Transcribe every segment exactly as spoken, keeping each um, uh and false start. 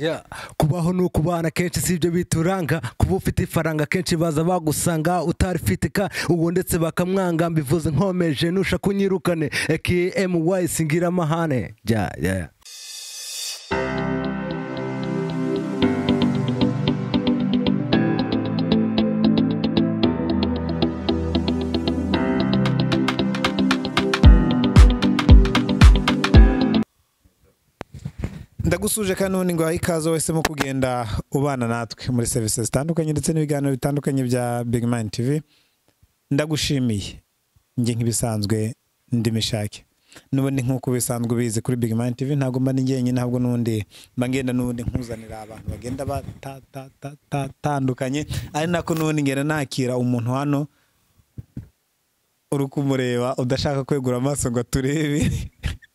Yeah, kubaho no kubana kenshi sibyo bituranga kuba ufite ifaranga kenshi baza bagusanga utarifitika uwo ndetse bakamwanga mbivuze nkomeje nusha kunyirukane aka M Y G singira mahane ja yeah ndagusuje kanone ngo ikaze wese mu kugenda ubana natwe muri services zitandukanye ndetse n'ibiganiro bitandukanye bya Big Man T V ndagushimiye nge nk'ibisanzwe ndimishake nubone nkuko bisanzwe bize kuri Big Man T V ntago mba ningenye ntabwo nundi mbangenda nundi nkuzanira abantu bagenda batandukanye ari nako nundi ngera nakira umuntu hano uri kumureba udashaka kwegura amaso ngo turebe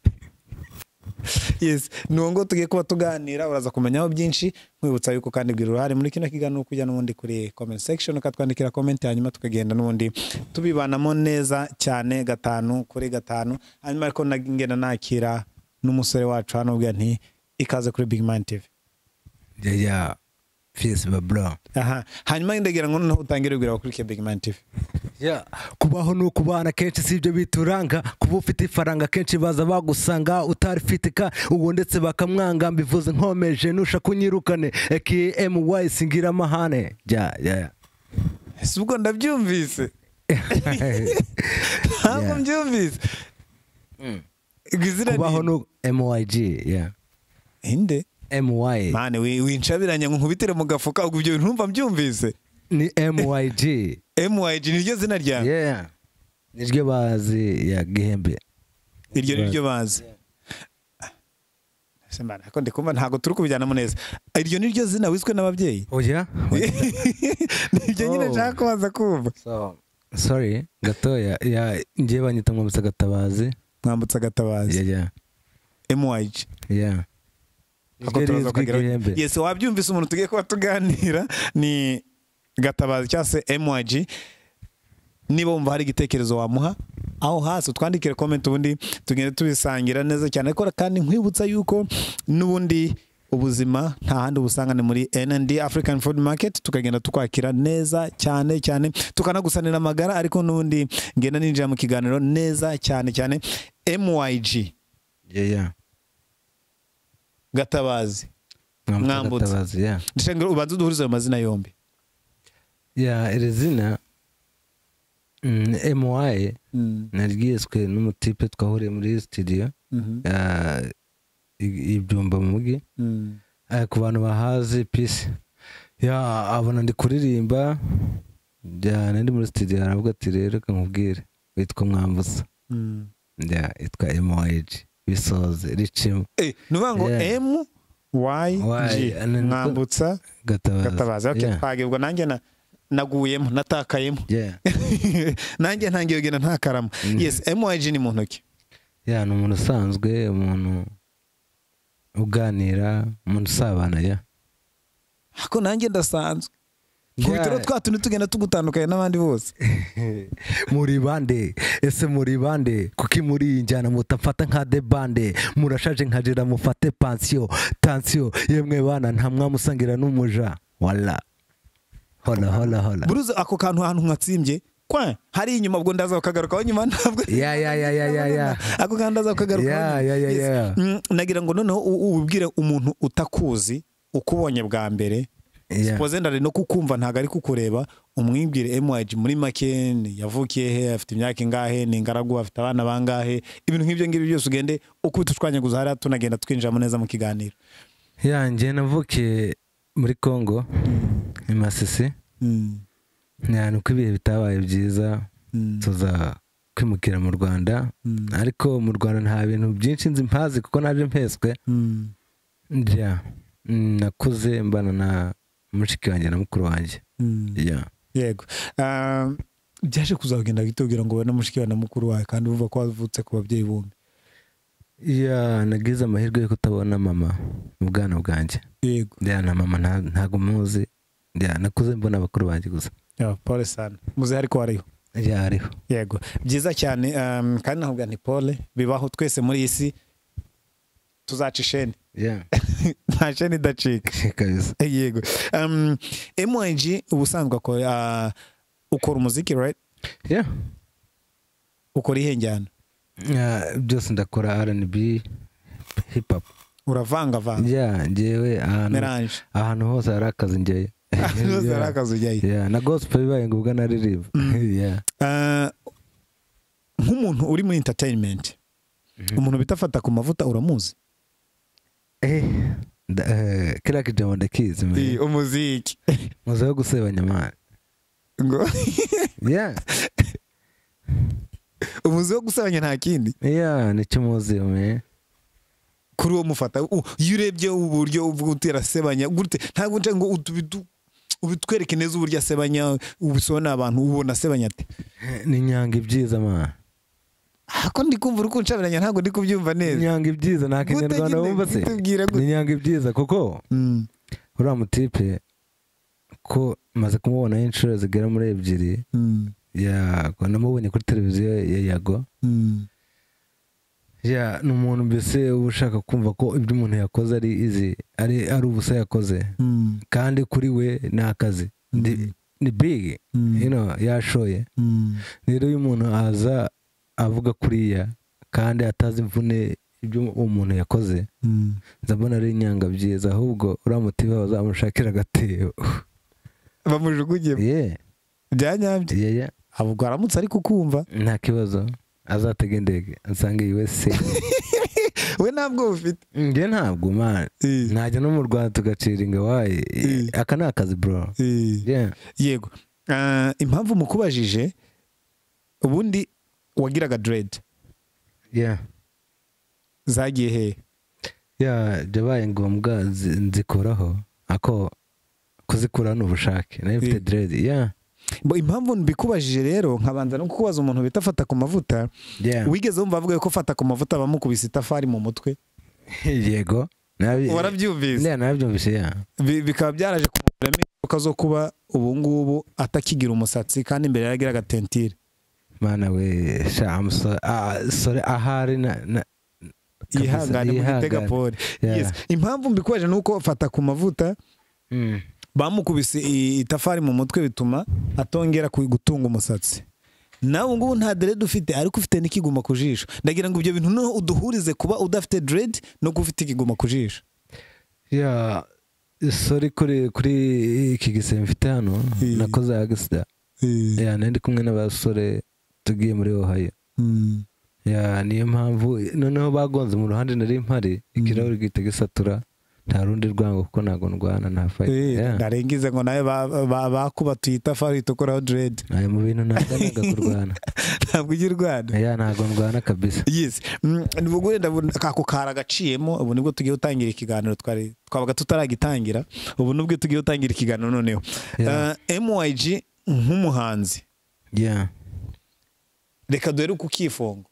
yes nongo tugiye kuba tuganira uraza kumenyaho byinshi mwibutsa yuko kandi bwira uruhare muri kino kiganiro kujya n'ubundi kuri comment section ukatwandikira comment hanyuma tukagenda n'ubundi tubibanamo neza cyane gatanu kuri gatanu hanyuma ariko nagenda nakira n'umusore wacu hano ubwa nti ikaze kuri Big Man T V yeah yeah fils bro aha hanyuma ndagira ngo noneho utangire kugira kuri Big Man T V yeah kubaho no kubana kenshi sibyo bituranga kuba ufite ifaranga kenshi baza bagusanga utarifitika uwo ndetse bakamwanga mbivuze nkomeje nusha kunyirukane aka M Y G singira mahane ja yeah subwo ndabyumvise ntabwo mbyumvise kubaho no M Y G yeah inde M Y G mane wincabiranye ngo nkubitire mu gafuka ubwo ibyo ntumva mbyumvise ni M Y G M Y G niryo zina rya yeah niryo bazi ya gihembe iryo niryo bazi sema nako ndikumva ntago turi kubijyana neza iryo niryo zina wiswe n'ababyeyi oya niryo nyine nshaka kubaza kumva so sorry gatoya ya ngiye banyita mwambutsa gatabazi mwambutsa gatabazi yeah yeah M Y G yeah yes wabyumvise umuntu tugiye kuba tuganira ni gatabazi cyase M Y G niba wumva hari igitekerezo wamuha aho hasi twandikire comment ubundi tugende tubisangira neza cyane ko kandi nkwibutsa yuko nubundi ubuzima nta handi ubusangane muri DAfricanFoodMarket tukagenda tukwakira neza cyane cyane tukanagusanira amagara ariko nubundi ngenda ninjira mu kiganiro neza cyane cyane M Y G yeah yeah gatabazi mwambutsa yeah ndishengero ubanze uduhurize amazina yombi yeah irezina M Y G narigiyeswe n'umutipe twahuriye muri studio ya ibyo bamuhe ku bantu bahazi peace ya abona ndi kuririmba ya nandi muri studio aravuga ati rero kankubwire witwa mwambutsa ya itwa M Y G bisoze ricimo eh nuvuga ngo M Y G mwambutsa gatabazi okay twagibwa nanjye na naguyemo natakayemo yeah nanjye ntangiye kugenda ntakaramo yes M Y G ni muntu ki ya no umuntu usanzwe umuntu uganira umuntu usabana ya hako nanjye ndasanzwe kubitero twatuni tugenda tugutandukanye n'abandi bose muri bande ese muri bande kuki muri injyana mutafata nka de bande murashaje nkajira mufate pansion tension yemwe bana nta mwamusangira n'umuja wala hola hola hola buruze ako kantu ahantu nkatsimbye kwa hari inyuma ubwo ndaza ukagaruka nyuma ntabwo ya ya ya ya ya ya ako kandi ndaza ukagaruka ya ya ya ya nagira ngo noneho ubibwire umuntu utakuzi ukubonye bwa mbere suppose ndari no kukumva ntago ari kukureba umwibwire M Y G muri make yavukiye he afite imyaka ingahe ni ingaragu afite abana bangahe ibintu nk'ibyo ngibyo byose ugende ukubita utwanyaguza hari tunagenda twinjira neza mu kiganiro yanjye navukiye muri Congo ni Masisi nyane uko ibihe bitabaye byiza tuza kwimukira mu Rwanda ariko mu Rwanda nta bintu byinshi nzi mpazi kuko naje mpeswe ja nakuze mbana na mushiki wanjye na mukuru wanjye yeah yego byaje kuzagenda gitubwira ngo na mushiki wa na mukuru wawe kandi uvuga ko wavutse ku babyeyi bombi yeah nagize amahirwe yo kutabona mama mu bwana bwanjye yego yeah na mama ntago muzi yeah nakuze mbona abakuru banjye gusa yeah Paul sana muze ariko wariho yeah ariho yego byiza cyane kandi navuga nti Paul bibaho twese muri isi tuzaca isheni yeah nta sheni idacika kabisa. yego. um, M Y G ubusanzwe ko uh, ukora umuziki right? Yeah. Ukora ihe njyana? Yeah, byose ndakora R and B, hip hop. Uravanga vanga? Yeah, njyewe ahantu ahantu hose hari akazi njyewe. Ahantu hose hari akazi njyewe. Yeah, na gospel bibaye ngo ubwo naririva. Yeah. Uh, nk'umuntu uri muri entertainment, umuntu bitafata ku mavuta uramuzi? Eh, uh, kila kijambo ndakizi man. Umuziki. Muze wo gusebanya man. Ngo. Yeah. Umuzi wo gusebanya nta kindi? Yeah, ni cyumuzi me. Kuri uwo mufata yurebye uburyo ubutera sebanya gute ntago nje ngo utubidu ubitwereke neza uburyo asebanya ubisona abantu ubona sebanya ate? Ni nyanga ibyiza man. Ako ndi kumva uruko ncabiranya ntago ndi kubyumva neza. Nyanga ibyiza nta kinyarwanda wumva se. Ni nyanga ibyiza kuko mm. uriya mutipe ko maze kumubona inshuro zigera muri ebyiri. Mm. Ya ko namubonye kuri televiziyo ya Yago. Mm. Ya n'umuntu mbese ushaka kumva ko ibyo umuntu yakoze ari izi ari ari ubusa yakoze. Mm. Kandi kuri we nakazi. Mm. Ni big. Mm. You know yashoye. Mm. Rero uyu muntu aza avuga kuriya kandi atazi imvune ibyo umuntu yakoze. Mm. Nzabona ari nyanga byiza ahubwo uramutiva bazamushakira gateo. Bamujuguye. Yeah. Byanyambye. Yeah yeah. Ahubwo aramutse ari kukumva nta kibazo azatega indege ansange U S A. We ntabwo ufite? Nge ntabwo man. Najya no mu Rwanda tugaciringa wayi. Aka ni akazi bro. Yeah. Yego. Uh, impamvu mukubajije ubundi wagiraga dread? Yeah. Zagiye he? Yeah, jabaye ngombwa nzikoraho ako kuzikura n'ubushake. Nayo mfite dread. Yeah. Bo impamvu mbikubajije rero nkabanza no kukubaza umuntu bitafata ku mavuta. Yeah. Wigeze umva avuga ko fata ku mavuta bamukubise itafari mu mutwe? Yego. Nabi. Warabyumvise? Yeah, nabyumvise ya. Bikaba byaraje kumurema ukazo kuba ubu ngubu atakigira umusatsi kandi imbere yaragiraga tentire. Mana we shamso ah sorry ahari na ihangane mu gitega pole. Yes. Impamvu mbikwaje nuko fata ku mavuta mm. bamukubise itafari mu mutwe bituma atongera gutunga umusatsi. Nawe ngubu nta dread ufite ariko ufite n'ikiguma kujisho. Ndagira ngo ibyo bintu no uduhurize kuba udafite dread no gufite ikiguma kujisho. Yeah, sorry kuri kuri iki giseme mfite hano nakoze agisida. Yeah, nandi kumwe n'abasore tugiye muri Ohio. Mm. Ya niyo mpamvu noneho bagonze mu ruhande nari mpari ikirahuri gite gisatura nta rundi rwango kuko nago ndwana nta fight. Yeah. Ndarengize ngo naye bakuba tuyita fari tukora dread. Ayo mu bintu naganaga kurwana. Ntabwo ugirwana. Ya nago ndwana kabisa. Yes. Nibugure ndabona kako karagaciyemo ubu nibwo tugiye utangira ikiganiro twari twabaga tutaragitangira ubu nubwo tugiye utangira ikiganiro noneho. Yeah. Uh, M Y G nk'umuhanzi. Yeah. Reka duhere ku kifungo.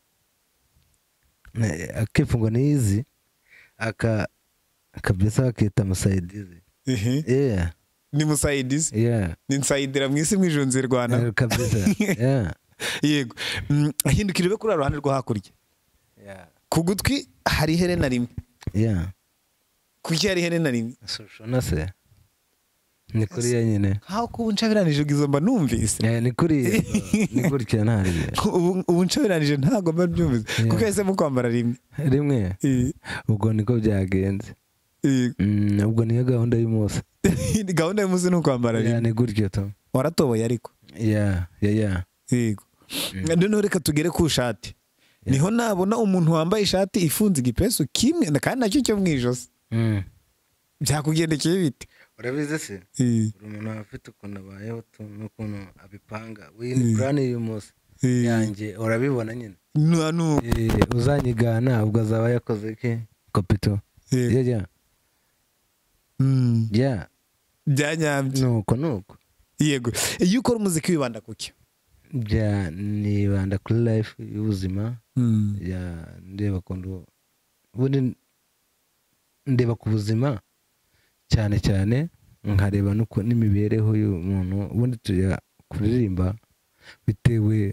Akifungo ni izi aka kabisa akita musaidizi. Eh. Yeah. Ni musaidizi? Yeah. Ni nsaidira mwisi mwijunze Rwanda. Kabisa. Yeah. Yego. Ahindukiriwe kuri ruhande rwo hakurya. Yeah. Kugutwi hari herena rimwe. Yeah. Kuki hari herena rimwe? Shona se. Ni kuri ya nyine. How ko uncabiranije ugizo mba numvise. Yeah, ni kuri ni kuri cyane hari. Ubu uncabiranije ntago mba byumvise. Kuko yese mu kwambara rimwe. Rimwe. Ubwo niko byagenze. Mm, ubwo niyo gahunda y'umunsi. Gahunda y'umunsi no kwambara rimwe. Yeah, ni gutyo to. Waratoboye ariko. Yeah, yeah, yeah. Yego. None reka tugere ku shati. Niho nabona umuntu wambaye ishati ifunze igipesu kimwe kandi nacyo cyo mwijosi. Mm. Byakugendekeye bite? Urabize se? Uri umuntu afite ukuntu abayeho n'ukuntu abipanga. Wini plan y'umunsi yanjye urabibona nyine. No no. Uzanyigana ubwo azaba yakoze iki? Kopito. Yeah yeah. Mm. Yeah. Byanyambye. Nuko nuko. Yego. Iyo ukora umuziki wibanda kuki? Bya nibanda kuri life y'ubuzima. Mm. Ya ndeba kondo ubundi ndeba ku buzima cyane cyane nkareba nuko n'imibereho y'umuntu ubundi tuya kuririmba bitewe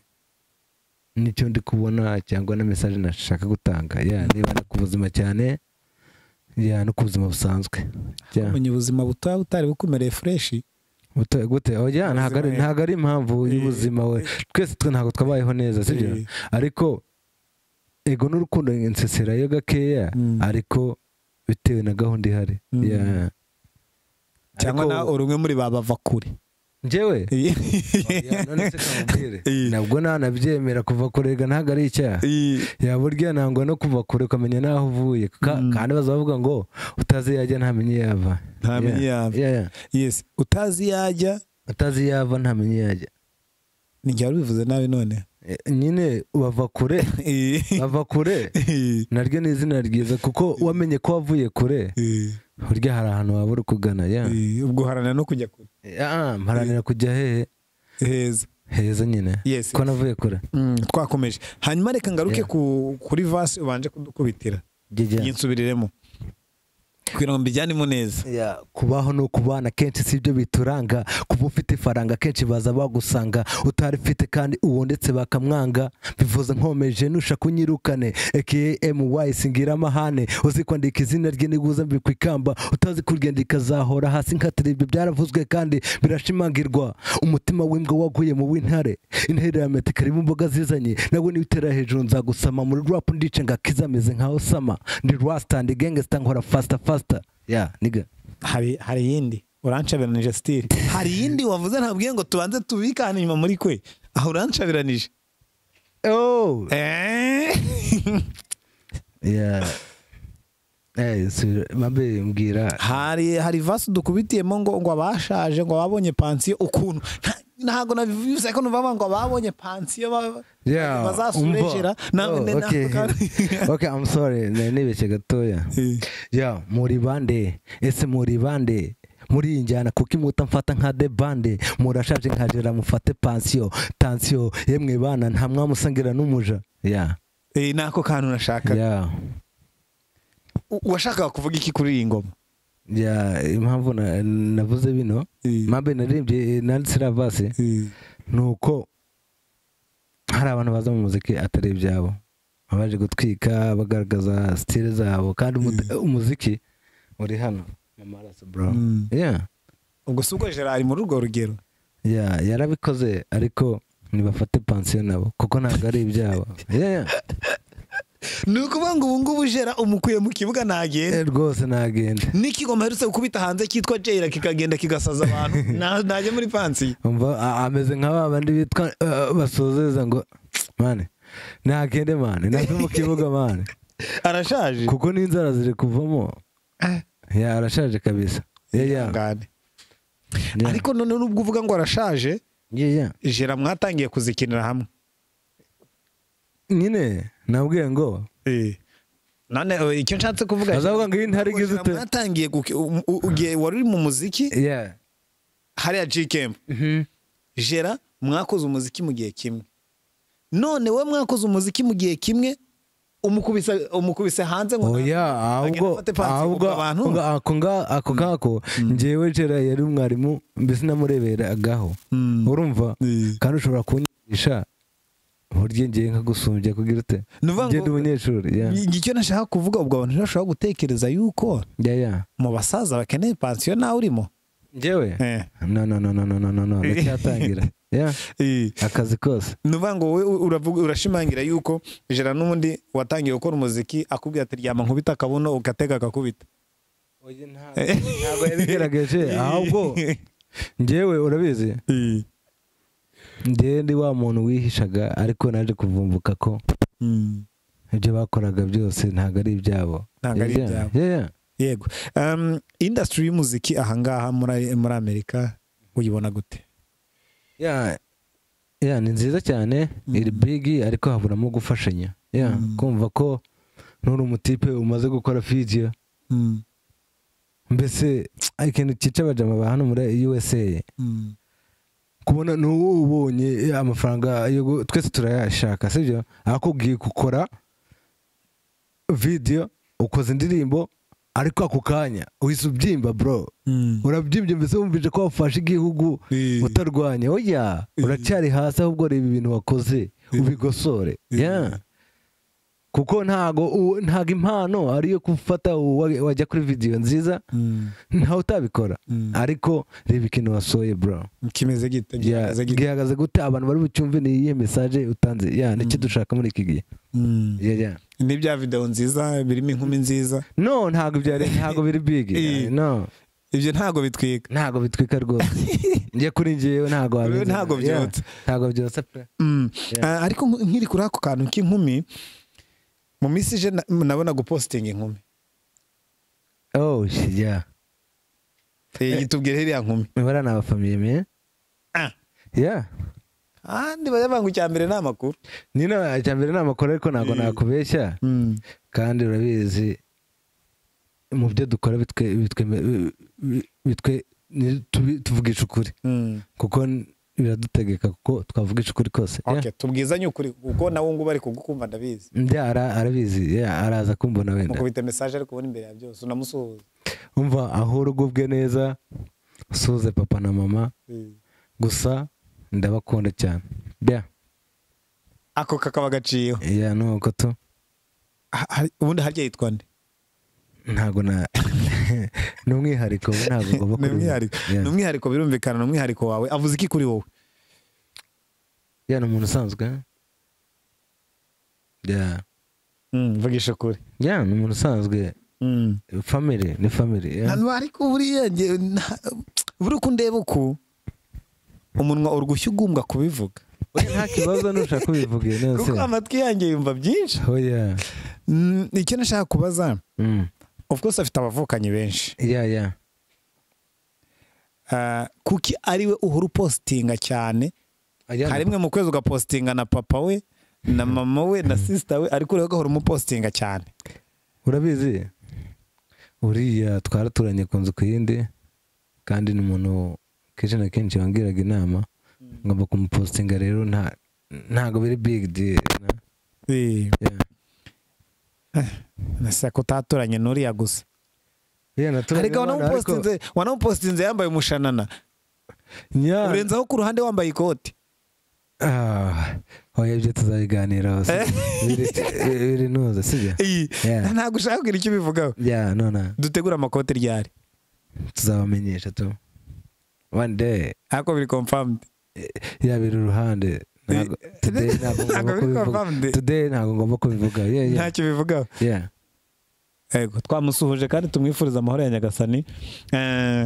n'icyo ndi kubona cyangwa na message nashaka gutanga. Ya ndeba ku buzima cyane ya no kubuzima busanzwe kumenya ubuzima butoya butari bukumereye fresh Gute gute oya ntago ari impamvu y'ubuzima we twese twe ntago twabayeho neza sibyo ariko ego n'urukundo insesera yo gakeya ariko bitewe na gahunda ihari ya cyangwa na urumwe muri babava kure njyewe none se kamubwire nabwo nanabyemera kuva kurega ntago ari icyaha ya burya nangwa no kuva kure ukamenya naho uvuye kandi bazavuga ngo utazi yajya ntamenye yava ntamenye yava yes utazi yajya utazi yava ntamenye yajya ninjye bivuze nabi none nyine bava kure bava kure naryo ni izina ryiza kuko wamenye ko wavuye kure burya hari ahantu waba uri kugana ya ubwo haranira no kujya kure ah mparanira kujya hehe heza heza nyine ko navuye kure twakomeje hanyuma reka ngaruke kuri verse ubanje kudukubitira yinsubiriremo kugira ngo mbijyanemo neza ya kubaho no kubana kenshi sibyo bituranga kuba ufite faranga kenshi baza bagusanga utari fite kandi uwo ndetse bakamwanga bivuze nkomeje nusha kunyirukane aka M Y singira amahane uzi kwandika izina rye niguza mbikwikamba utazi kurgendika zahora hasi nkatira ibyo byaravuzwe kandi birashimangirwa umutima w'imbwa waguye mu w'intare intare ya mete kari mu mboga zizanye nawe nibitera hejuru nzagusama muri rap ndice ngakizameze nka Osama ndi rasta ndi gangster nkora faster faster ya niga hari hari yindi urancabiranije style hari yindi wavuze ntabwiye ngo tubanze tubikane inyuma muri kwe aho urancabiranije oh eh ya eh mabe mbwira hari hari vasu dukubitiyemo ngo ngo abashaje ngo babonye pansion ukuntu ntago nabivuze ko numva ngo babonye pansion bazasurejera okay okay I'm sorry nibeshye gatoya ya muri bande ese muri bande muri injyana kuko imuta mfata nka de bande murashaje nkajera mufate pansion tension yemwe bana nta mwamusangira n'umuja ya eh nako kantu nashaka ya washaka kuvuga iki kuri iyi ngoma ya impamvu navuze bino mabe naririmbye nanditsira vase nuko hari abantu baza mu muziki atari ibyabo abaje gutwika bagaragaza style zabo kandi umuziki uri hano mamaraso bro yeah ubwo suko Gerard mu rugo rugero ya yarabikoze ariko nibafate pansion nabo kuko ntabwo ari ibyabo yeah nuko banga ubu ngubu Gerard umukuye mu kibuga nagenda rwose nagenda n'ikigoma herutse gukubita hanze cyitwa Jera kikagenda kigasaza abantu naje muri pansion umva ameze nk'aba bandi bitwa basozeza ngo mane nagende mane nave mu kibuga mane arashaje kuko n'inzara ziri kuvamo ya arashaje kabisa ngane ariko none nubwo uvuga ngo arashaje Gerard mwatangiye kuzikinira hamwe nyine nabwiye ngo eh nane icyo nshatse kuvuga azavuga ngo intare gizute mwatangiye ugiye wari mu muziki yeah hari ya G Camp mhm Gerard mwakoze umuziki mu gihe kimwe none we mwakoze umuziki mu gihe kimwe umukubise umukubise hanze ngo oya ahubwo ahubwo ako nga ako kako njewe Gerard yari umwarimu mbese namureberagaho urumva kandi ushobora kunyigisha burye ngiye nkagusumbye kugira ute ngende umunyeshuri ya ngicyo nashaka kuvuga ubwo abantu bashobora gutekereza yuko ya ya mu basaza bakeneye pansion nawe urimo njewe no no no no no no no ndacyatangira ya akazi kose nuvuga ngo wowe uravuga urashimangira yuko Gerard n'ubundi watangiye gukora umuziki akubwira ati ryama nkubita akabuno ugatega akakubita oye ntabwo yabigerageje ahubwo njewe urabizi ndende wa muntu wihishaga ariko naje kuvumbuka ko ibyo bakoraga byose ntago ari ibyabo ntago ari ibyabo yego um industry y'umuziki ahangaha muri muri Amerika uyibona gute ya ya ni nziza cyane iri big ariko haburamo gufashanya ya kumva ko nuri umutipe umaze gukora video mbese ikintu kica bajama hano muri U S A kubona n'uwo ubonye amafaranga twese turayashaka sibyo akubwiye gukora video ukoze indirimbo ariko ako kanya uhise ubyimba bro urabyimbye mbese wumvije ko wafashe igihugu utarwanya oya uracyari hasi ahubwo reba ibintu wakoze ubigosore yeah kuko ntago u- ntago impano ariyo gufata uwa- wajya kuri video nziza ntawe utabikora ariko reba ikintu wasohoye bro kimeze gite Ya, gihagaze gite gihagaze gute abantu bari bucyumve ni iyihe message utanze ya nicyo dushaka muri iki gihe ya ya ni bya video nziza birimo inkumi nziza no ntago byari ntago biri big Eh. no ibyo ntago bitwika ntago bitwika rwose njye kuri njyewe ntago Kuri wabizi. ntago Yeah, byotsa. ntago byotsa pe Mm. Yeah. Ah, ariko nk- nkiri kuri ako kantu k'inkumi mu minsi ije na- nabona gupostinga inkumi oh shit, yeah Eh, tubwire hiriya nkumi bari ni abafamiye me Ah. yeah andi bayavanga icya mbere ni amakuru nino cyambere ni amakuru ariko ntago Eh. nakubeshya Mm. kandi urabizi mu byo dukora bitwe bitwe bitwe ni- tubi- tuvugisha ukuri Mm. kuko n- biradutegeka kuko twavugisha ukuri kose yeah. Okay, tubwizanye ukuri kuko nawe ngo bari kugukumva ndabizi Ndi ara- arabizi yeah, araza kumbona wenda mukubita message ariko ubona imbere ya byose unamusuhuza umva aho urugubwe neza usuhuze papa na mama Mm. gusa ndabakunda cyane yeah. ako kakaba gaciyeho yeah, nuko tu Ha- hari- ubundi harya yitwa nde ntago na ni umwihariko ntago ngomba ni umwihariko Yeah. ni umwihariko birumvikana ni umwihariko wawe avuze iki kuri wowe yeah, ni umuntu usanzwe yeah. Mm, vugisha ukuri yeah, ni umuntu usanzwe Mm. family ni family yeah. Hano ariko buriya nge- nta- buri uko ndeba uku umunwa urugushya ugumbwa kubivuga Oya, nta kibazo nushaka kubivuga nose kuko amatwi yanjye yumva byinshi oh yeah Mm, icyo nashaka kubaza mm. of course afite abavukanyi benshi yeah yeah Ah, kuki ariwe uhora upostinga cyane Ajya- hari rimwe mu kwezi ugapostinga na papa we na mama we na sister we ariko ureba ugahora umupostinga cyane urabizi uriya twaraturanye ku nzu ku yindi kandi ni umuntu kenshi na kenshi wangiraga inama ngomba kumupostinga rero nta ntago biri big deal na- Eh, yeah. nasa ko utaturanye n'uriya gusa Yeah, naturanye ariko n'abana, ariko- wanamupostinze wanamupostinze yambaye umushanana Yeah. urenzaho ku ruhande wambaye ikoti Ah, oya ibyo tuzabiganiraho si- biri biri nuza sibyo Iyi, Yeah. ntabwo ushaka kugira icyo ubivugaho yeah nona dutegura amakoti ryari tuzabamenyesha tu one day ariko biri confirmed yeah biri uruhande ntago today ntago ngomba Ntabwo biri kubivuga confirmed. today ntago ngomba kubivuga yeah yeah ntacyo bivugaho yeah yego twamusuhuje kandi tumwifuriza amahoro ya nyagasani. Eh,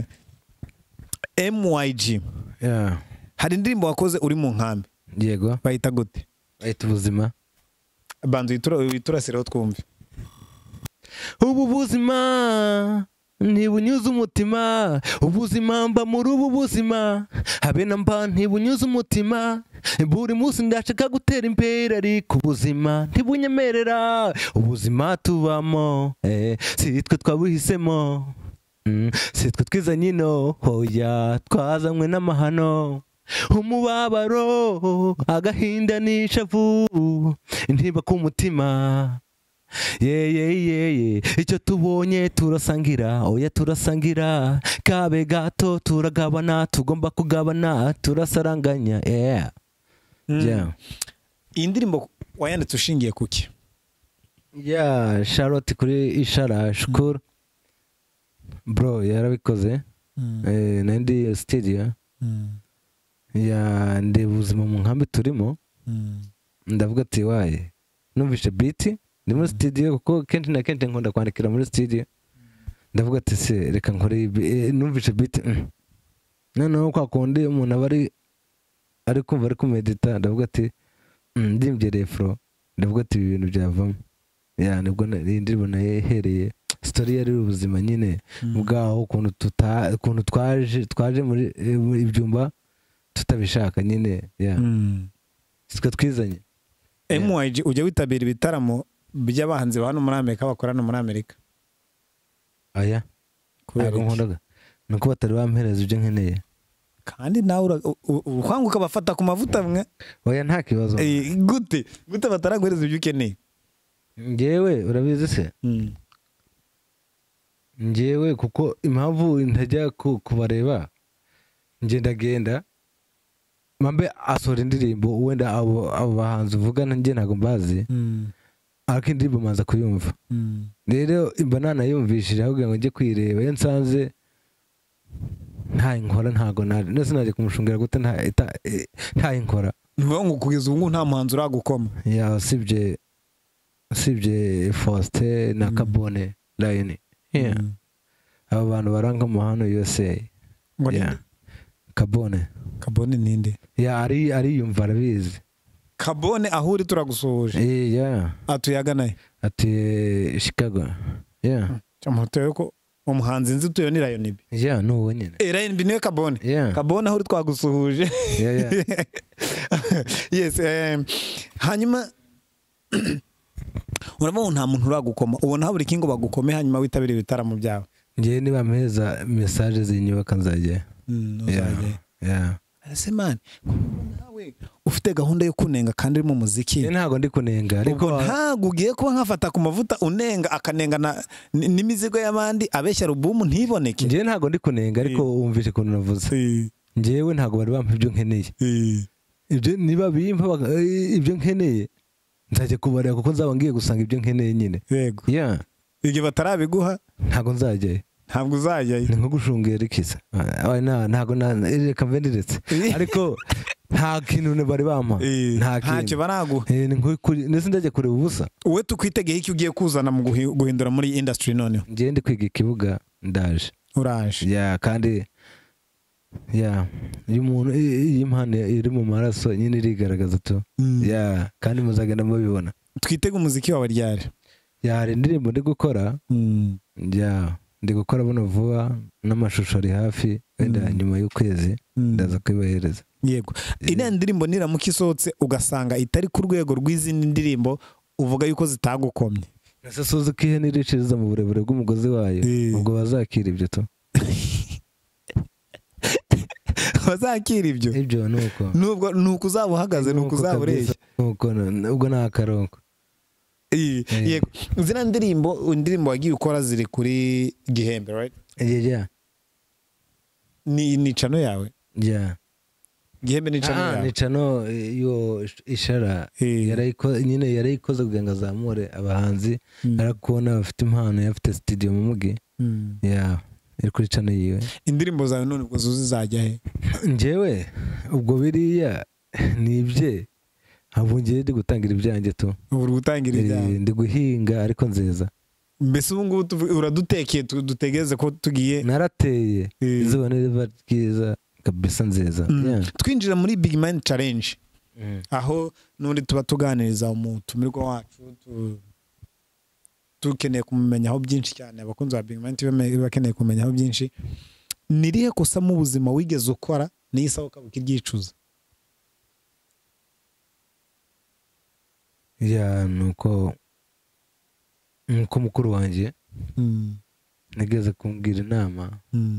M Y G yeah hari indirimbo wakoze uri mu nkambi yego bayita gute ahita ubuzima banza witura witurasireho twumve ubu buzima ntibunyuze umutima ubuzima mba muri ubu buzima habe na mba ntibunyuze umutima buri munsi ndashaka gutera imbere ariko ubuzima ntibunyemerera ubuzima tubamo eh, si twe twabuhisemo mm, si twe twizanye ino hoya twazanywe n'amahano umubabaro agahinda n'ishavu ntiba ku mutima yeye yeye icyo tubonye turasangira oya turasangira kabe gato turagabana tugomba kugabana turasaranganya yeah yeah iyi ndirimbo wayanditse ushingiye kuki yeah Charlotte kuri ishara shukuru bro yarabikoze eh nandi studio ya ndeba ubuzima mu nkambi turimo ndavuga ati waye numvishe beat ndi muri studio kuko kenshi na kenshi nkunda kwandikira muri studio ndavuga ati se reka nkore ibi- eh, numvishe beat mm. noneho kwa kundi umuntu aba ari ari kumva ari kumedita ndavuga ati mm, ndimbye refro ndavuga ati ibi bintu byavamo ya nibwo na- iyi ndirimbo nayihereye story yari ubuzima nyine bwaho ukuntu tuta ukuntu twaje twaje muri eh, muri ibyumba tutabishaka nyine ya sitwe twizanye M Y G ujya witabira ibitaramo by'abahanzi ba hano muri Amerika bakorana muri Amerika aya kubera ntabwo iki? nkundaga nuko batari bampereza ibyo nkeneye kandi nawe ura- u- u- uruhanga ukabafata ku mavuta mwe oya nta kibazo Eh, gute gute bataraguhereza ibyo ukeneye njyewe urabizi se njyewe kuko impamvu ntajya ku- kubareba ngenda genda mambe asohora indirimbo wenda abo abo bahanzi uvugana njye ntabwo mbazi ariko indirimbo manza kuyumva rero imba nanayumvishije ahubwo ngo njye kwireba iyo nsanze nta inkora ntago nari nese naje kumushungira gute nta nta inkora niba ngo kugeza ubu nta muhanzi uragukoma ya usibye usibye Faustin na Kabone Line yeah abo bantu baranga mu hano yose yeah Kabone Kabone ninde ya ari ari yumva arabizi Kabone ahuri turagusohoje eh yeah atuyaganaye ati Chicago yeah cyamuteye ko umuhanzi nzi tuyo ni Lion B yeah no nyine eh Lion B niwe Kabone yeah Kabone ahuri twagusuhuje yeah yeah yes um, hanyuma urabona nta muntu uragukoma ubona buri kingo bagukome hanyuma witabira ibitaramo byawe ngiye niba meza message zinyubaka nzaje nzaje yeah ese man nawe ufite gahunda yo kunenga kandi uri mu muziki ntago ndi kunenga ariko ntago ugiye kuba nkafata ku mavuta unenga akanenga na n'imizigo y'abandi abeshya album ntiboneke ngiye ntago ndi kunenga ariko wumvise ko navuze ngiyewe ntago bari bampa ibyo nkeneye ibyo niba bimpa ibyo nkeneye nzaje kubarira kuko nzaba ngiye gusanga ibyo nkeneye nyine yego yeah ibyo batarabiguha ntago nzajyayo ntabwo uzajyayo ni nko gushungera ikiza ntago reka mvendiretse ariko nta kintu bari bampa ntacyo baraguha ndetse ndajya kureba ubusa wowe tukwitegeye icyo ugiye kuzana mu guhindura muri industry noneho ngiye ndi kwiga ikibuga ndaje uraje ya kandi ya iyo umuntu iyi impano iri mu maraso nyine irigaragaza tu ya kandi muzagenda mubibona twitega umuziki wawe ryari ya hari indirimbo ndi gukora ya ndi gukora buno vuba n'amashusho ari hafi wenda nyuma y'ukwezi ndaza kwibahereza yego iriya ndirimbo niramuka isohotse ugasanga itari ku rwego rw'izindi ndirimbo uvuga yuko zitagukomye ese suzi ko ihene iriciriza mu burebure bw'umugozi wayo ubwo bazakira ibyo tu bazakira ibyo ibyo nuko nubwo nuko uzaba uhagaze nuko uzaba ureshya nuko ubwo nta karongo yego zina ndirimbo indirimbo wagiye ukora ziri kuri Gihembe right yeah yeah ni ni chano yawe yeah Gihembe ni chano yawe ni chano yo ishara yarayiko nyine yarayikoze kugira ngo azamure abahanzi arakubona bafite impano yafite studio mu mugi yeah iri kuri chano yiwe indirimbo zawe none ubwo zuzi zajya he njyewe ubwo biriya nibye abo ngiye ndi gutangira ibyanjye tu uri gutangira ibyanjye ndi guhinga ariko nziza mbese ubu ngubu uradutekeye dutegeze ko tugiye narateye izuba niriva ryiza kabisa nziza twinjira muri Big Man Challenge aho nundi tuba tuganiriza umutumirwa wacu tukeneye kumenyaho byinshi cyane abakunzi ba Big Man bakeneye kumenyaho byinshi nirihe kosa mu buzima wigeze ukora niyisaho ukiryicuza ya nuko nuko mukuru wanjye nigeze kumbwira inama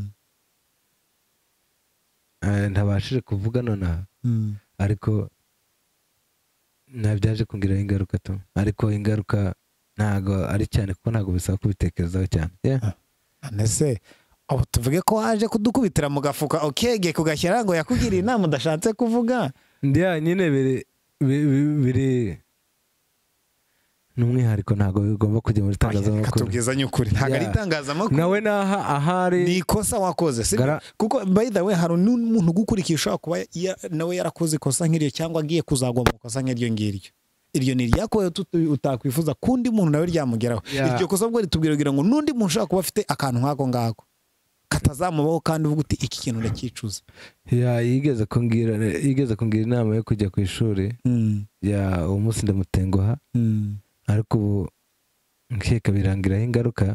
ntabashije kuvuga nonaha ariko nabyaje kungira ingaruka tu ariko ingaruka ntago ari cyane kuko ntago bisaba kubitekerezaho cyane nese abo tuvuge ko waje kudukubitira mu gafuka okege kugashyira ngo yakugiriye inama udashatse kuvuga ndiya nyine biri biri numwihariko ntago bigomba kujya muri tangazamakuru katubwizanye ukuri ntago ari tangazamakuru nawe naha ahari ni ikosa wakoze kuko by the way hari umuntu gukurikisha kuba nawe yarakoze ikosa nk'iryo cyangwa agiye kuzagwa mu kosa nk'iryo ngiryo iryo ni ryakoye utakwifuza kundi muntu nawe ryamugeraho iryo kosa bwo ritubwira ngo nundi muntu ushaka kuba afite akantu nkako ngako katazamubaho kandi uvuga uti iki kintu ndakicuza ya yigeze kungira yigeze kungira inama yo kujya ku ishuri ya uwo munsi ndamutenguha ariko ubu nkeka birangiraho ingaruka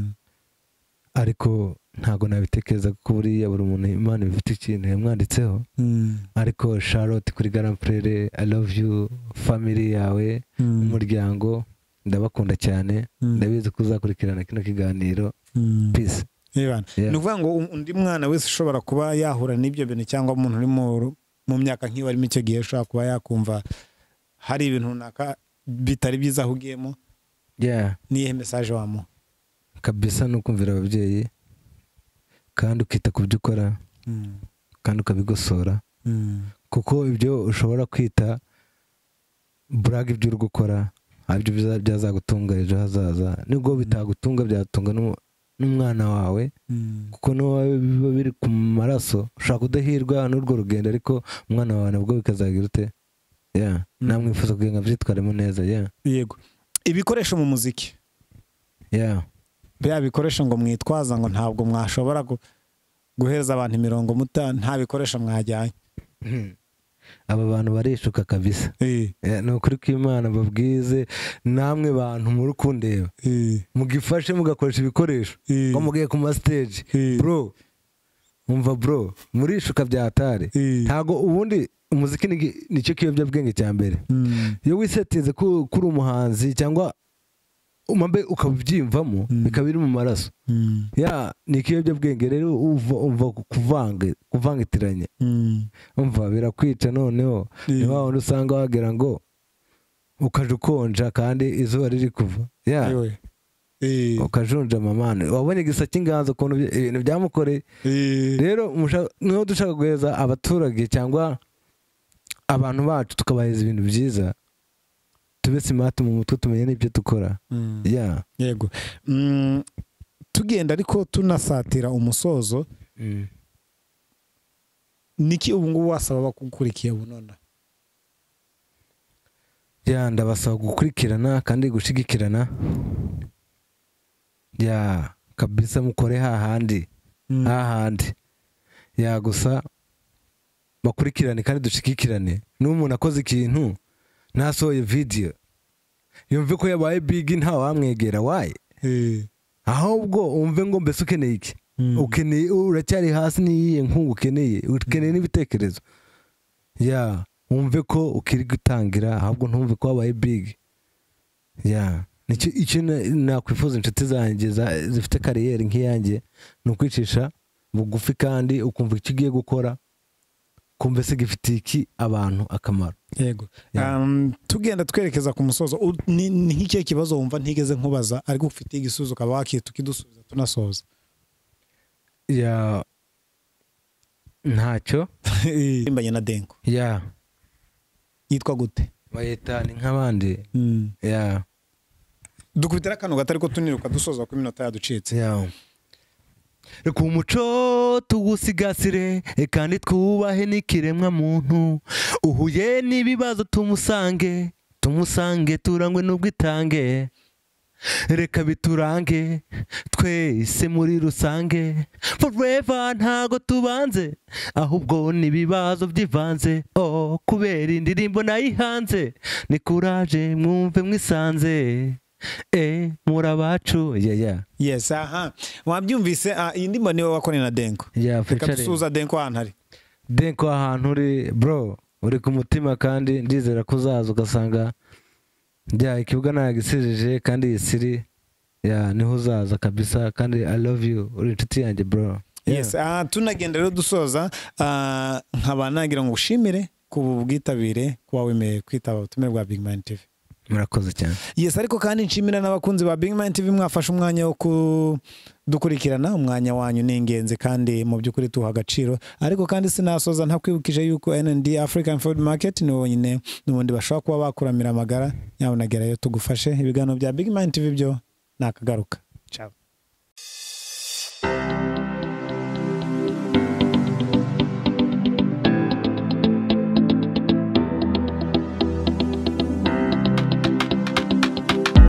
ariko ntago nabitekereza ko buriya buri muntu Imana ifite ikintu yamwanditseho ariko Charlotte kuri Gerant Frere I love you family yawe umuryango ndabakunda cyane ndabizi ko uzakurikirana kino kiganiro peace nuvuga ngo undi mwana wese ushobora kuba yahura n'ibyo bintu cyangwa umuntu uri mu myaka nk'iyo arimo icyo gihe ushobora kuba yakumva hari ibintu runaka bitari byiza ahugiyemo niyihe message wamuha kabisa no kumvira ababyeyi kandi ukita ku byo ukora kandi ukabigosora kuko ibyo ushobora kwita brag ibyo uri gukora ibyo byazagutunga ejo hazaza, nubwo bitagutunga byatunga n'umwana wawe, kuko n'uwawe biba biri ku maraso, ushaka kudahirwa n'urwo rugendo, ariko umwana wawe nabwo bikazagira ute, yeah, namwifuza kugira ngo abyitwaremo neza. Yeah, yego. Ibikoresho mu muziki, yeah, bya bikoresho ngo mwitwaza ngo ntabwo mwashobora guhereza abantu imirongo muta, nta bikoresho mwajyanye. Aba bantu barishuka kabisa. Ni ukuri kw'Imana babwize, namwe bantu muri kundeba mugifashe mugakoresha ibikoresho ngo mugiye ku ma stage, bro umva bro, murishuka byatare. Ntago ubundi umuziki nicyo kiyobyabwenge cya mbere. Iyo wiseteze kuri umuhanzi cyangwa umambe ukabyimvamo bikaba biri mu maraso, ya ni ikiyobyabwenge rero. Umva kuvange kuvangitiranye, umva birakwica. Noneho ni wa wundi usanga wagira ngo ukaje ukonja kandi izuba riri kuva, ya ukajunja mamane. Wabonye igisa cy'inganzo ukuntu ibintu byamukoreye. Rero niho dushaka guheza abaturage cyangwa abantu bacu, tukabaheza ibintu byiza, tube smart mu mutwe, tumenye n'ibyo dukora. Yeah, yego. Tugenda ariko tunasatira umusozo, niki ubu ngubu wasaba bakukurikiye bunona? Ya, ndabasaba gukurikirana kandi gushigikirana, ya kabisa, mukore hahandi hahandi, ya gusa bakurikirane kandi dushigikirane. N'umuntu akoze ikintu nasohoye video yumve ko yabaye big, nta wamwegera waye, ahubwo umve ngo mbese ukeneye iki, ukeneye uracyari hasi, niyiye nk'ubu ukeneye ukeneye n'ibitekerezo, ya umve ko ukiri gutangira, ahubwo ntumve ko wabaye big. Ya nicyo icyo nakwifuza inshuti zanjye zifite kariyeri nk'iyanjye, ni ukwicisha bugufi kandi ukumva icyo ugiye gukora, kumva se gifitiye iki abantu akamaro. Yego. Um, tugenda twerekeza ku musozo, ni nk'iki kibazo wumva ntigeze nkubaza ariko ufite igisubizo ukaba wakita ukidusubiza tunasoza? Ya ntacyo. Imbanye na Denko. Ya yitwa gute? Bayita ni nk'abandi. Ya dukubitira kano gatari ko tuniruka dusoza ku minota yaducitse. Ya reka umuco tuwusigasire kandi twubahe n'ikiremwa muntu, uhuye n'ibibazo tumusange tumusange turangwe n'ubwitange, reka biturange twese muri rusange, forever ntago tubanze ahubwo n'ibibazo byivanze. Oh, kubera indirimbo nayihanze, ni courage mwumve mwisanze, eh murabacu. Yeah, yeah. Yes, aha. Wabyumvise, iyi ndimbo niwe wakoreye na Denko. Yeah, reka dusuza Denko ahantu hari. Denko ahantu uri bro, uri ku mutima kandi ndizera ko uzaza ugasanga ya ikibuga nagisirije kandi isiri, ya niho uzaza kabisa, kandi I love you, uri inshuti yanjye bro. Yes, ah tunagenda rero dusoza, nkaba nagira ngo ushimire ku bwitabire kuba wemeye kwitaba ubutumire bwa Big Man T V. Murakoze cyane. Yes, ariko kandi nshimira n'abakunzi ba Big Man T V mwafashe umwanya wo kudukurikirana. Umwanya wanyu ni ingenzi kandi mu by'ukuri tuha agaciro, ariko kandi sinasoza ntakwibukije yuko N N D African Food Market ni wonyine n'ubundi bashobora kuba bakuramira amagara, nyabonagerayo tugufashe. Ibiganiro bya Big Man T V byo nakagaruka. Ciao.